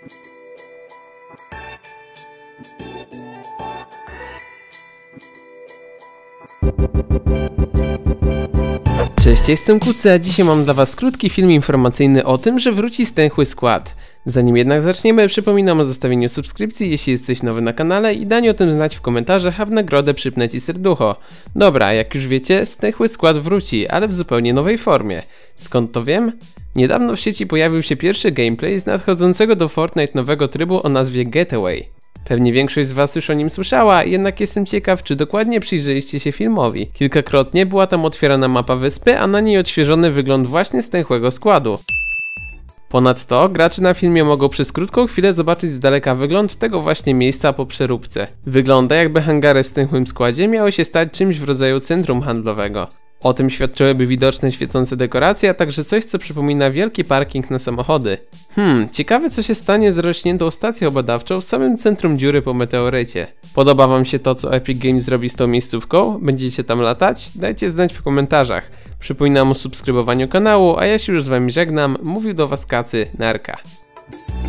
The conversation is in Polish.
Cześć, jestem Kucy, a dzisiaj mam dla was krótki film informacyjny o tym, że wróci stęchły skład. Zanim jednak zaczniemy, przypominam o zostawieniu subskrypcji, jeśli jesteś nowy na kanale, i daniu o tym znać w komentarzach, a w nagrodę przypnę ci serducho. Dobra, jak już wiecie, stęchły skład wróci, ale w zupełnie nowej formie. Skąd to wiem? Niedawno w sieci pojawił się pierwszy gameplay z nadchodzącego do Fortnite nowego trybu o nazwie Getaway. Pewnie większość z was już o nim słyszała, jednak jestem ciekaw, czy dokładnie przyjrzeliście się filmowi. Kilkakrotnie była tam otwierana mapa wyspy, a na niej odświeżony wygląd właśnie stęchłego składu. Ponadto gracze na filmie mogą przez krótką chwilę zobaczyć z daleka wygląd tego właśnie miejsca po przeróbce. Wygląda, jakby hangary w stęchłym składzie miały się stać czymś w rodzaju centrum handlowego. O tym świadczyłyby widoczne świecące dekoracje, a także coś, co przypomina wielki parking na samochody. Ciekawe, co się stanie z rośniętą stacją badawczą w samym centrum dziury po meteorycie. Podoba wam się to, co Epic Games zrobi z tą miejscówką? Będziecie tam latać? Dajcie znać w komentarzach. Przypominam o subskrybowaniu kanału, a ja się już z wami żegnam. Mówił do was Kacy, narka.